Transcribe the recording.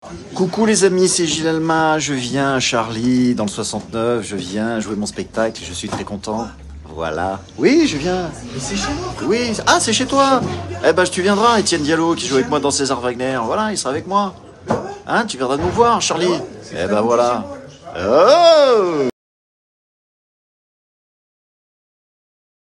Coucou les amis, c'est Gilles Alma, je viens à Charlie dans le 69, je viens jouer mon spectacle, je suis très content. Voilà. Oui, je viens. Mais c'est chez moi. Oui, ah c'est chez toi. Eh ben tu viendras, Étienne Diallo qui joue avec moi dans César Wagner, voilà, il sera avec moi. Hein, tu viendras nous voir Charlie. Eh ben voilà. Oh